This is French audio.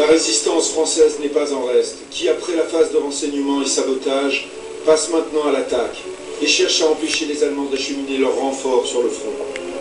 La résistance française n'est pas en reste, qui, après la phase de renseignement et sabotage, passe maintenant à l'attaque et cherche à empêcher les Allemands d'acheminer leurs renforts sur le front.